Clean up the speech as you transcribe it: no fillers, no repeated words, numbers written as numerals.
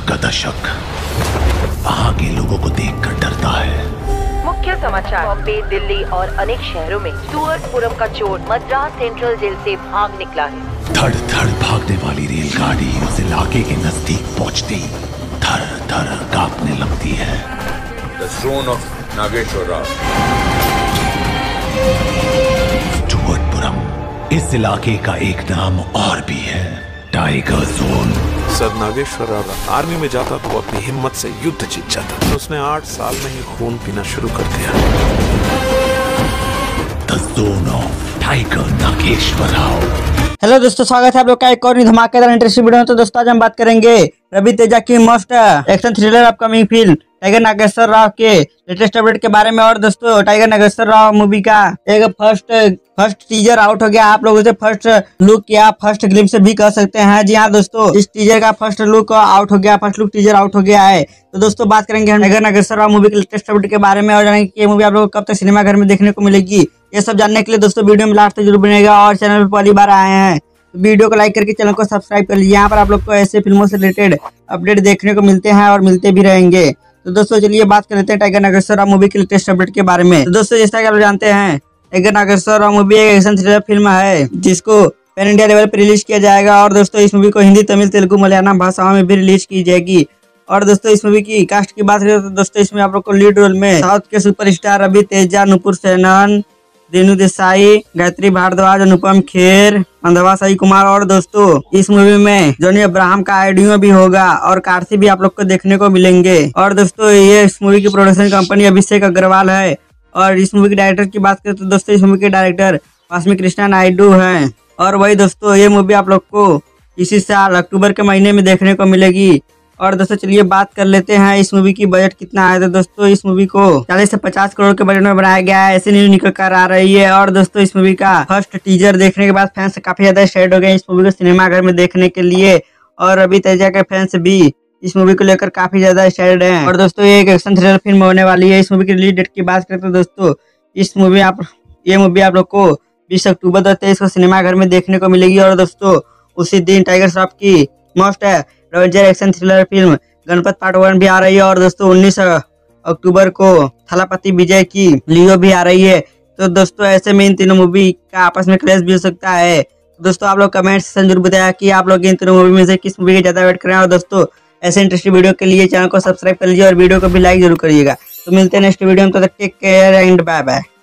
का दशक वहां के लोगों को देखकर डरता है। मुख्य समाचार, बॉम्बे, दिल्ली और अनेक शहरों में स्टुअर्टपुरम का चोर मद्रास सेंट्रल जेल से भाग निकला है। धड़ धड़ भागने वाली रेलगाड़ी उस इलाके के नजदीक पहुंचती थर थर कांपने लगती है। The throne of Nageshwar Rao. Stuartpuram, इस इलाके का एक नाम और भी है, tiger zone. Sir Nageshwar Rao army में जाता तो अपनी हिम्मत से युद्ध जीत जाता, तो उसने 8 साल में ही खून पीना शुरू कर दिया। The zone of Tiger Nageswara Rao. Hello दोस्तों, स्वागत है आप लोग का एक और धमाकेदार इंटरेस्टिंग वीडियो में। तो दोस्तों आज हम बात करेंगे रवि तेजा की मस्त action thriller upcoming film Tiger Nageswara Rao के लेटेस्ट अपडेट के बारे में। और दोस्तों टाइगर नागेश्वर राव मूवी का एक फर्स्ट टीजर आउट हो गया। आप लोगों से फर्स्ट लुक या फर्स्ट ग्लिम्स भी कह सकते हैं। जी हाँ दोस्तों, इस टीजर का फर्स्ट लुक आउट हो गया, फर्स्ट लुक टीजर आउट हो गया है। तो दोस्तों बात करेंगे हम टाइगर नागेश्वर राव मूवी के लेटेस्ट अपडेट के बारे में और जानेंगे कि ये मूवी आप लोगों को कब तक सिनेमाघर में देखने को मिलेगी। ये सब जानने के लिए दोस्तों वीडियो में लास्ट तक जरूर बनेगा। और चैनल पर पहली बार आए हैं तो वीडियो को लाइक करके चैनल को सब्सक्राइब कर लीजिए। यहाँ पर आप लोग को ऐसे फिल्मों से रिलेटेड अपडेट देखने को मिलते हैं और मिलते भी रहेंगे। तो दोस्तों चलिए बात कर लेते हैं टाइगर नागेश्वर राव मूवी के लेटेस्ट अपडेट के बारे में। तो दोस्तों जैसा कि आप जानते हैं टाइगर नागेश्वर राव मूवी एक एक्शन थ्रिलर फिल्म है जिसको पैन इंडिया लेवल पर रिलीज किया जाएगा। और दोस्तों इस मूवी को हिंदी, तमिल, तेलुगु, मलयालम भाषाओं में भी रिलीज की जाएगी। और दोस्तों इस मूवी की कास्ट की बात करें तो दोस्तों इसमें आप लोग को लीड रोल में साउथ के सुपरस्टार रवि तेजा, नुपुर सेनन, रेणु देसाई, गायत्री भारद्वाज, अनुपम खेर, अंधवा साई कुमार और दोस्तों इस मूवी में जॉनी अब्राहम का आइडियो भी होगा और कार्सी भी आप लोग को देखने को मिलेंगे। और दोस्तों ये इस मूवी की प्रोडक्शन कंपनी अभिषेक अग्रवाल है। और इस मूवी के डायरेक्टर की बात करें तो दोस्तों इस मूवी के डायरेक्टर वास्मी कृष्णा नायडू हैं। और वही दोस्तों ये मूवी आप लोग को इसी साल अक्टूबर के महीने में देखने को मिलेगी। और दोस्तों चलिए बात कर लेते हैं इस मूवी की बजट कितना है। तो दोस्तों इस मूवी को 40 से 50 करोड़ के बजट में बनाया गया है, ऐसी न्यूज निकल कर आ रही है। और दोस्तों इस मूवी का फर्स्ट टीजर देखने के बाद फैंस काफी ज्यादा एक्साइटेड हो गए इस मूवी को सिनेमाघर में देखने के लिए। और रवि तेजा के फैंस भी इस मूवी को लेकर काफी ज्यादा एक्साइटेड हैं। और दोस्तों ये एक एक्शन थ्रिलर फिल्म होने वाली है। इस मूवी की रिलीज डेट की बात करें तो दोस्तों ये मूवी आप लोग को 20 अक्टूबर 2023 को सिनेमाघर में देखने को मिलेगी। और दोस्तों उसी दिन टाइगर श्रॉफ की must adventure action thriller film Ganapath part 1 भी आ रही है। और दोस्तों 19 अक्टूबर को थलापति विजय की लियो भी आ रही है। तो दोस्तों ऐसे में इन तीनों मूवी का आपस में क्लैश भी हो सकता है। दोस्तों आप लोग कमेंट सेक्शन जरूर बताया कि आप लोग इन तीनों मूवी में से किस मूवी की ज्यादा वेट करें। और दोस्तों ऐसे इंटरेस्टिंग वीडियो के लिए चैनल को सब्सक्राइब कर लीजिए और वीडियो को भी लाइक जरूर करिएगा। तो मिलते हैं नेक्स्ट वीडियो में, तो take care and bye bye.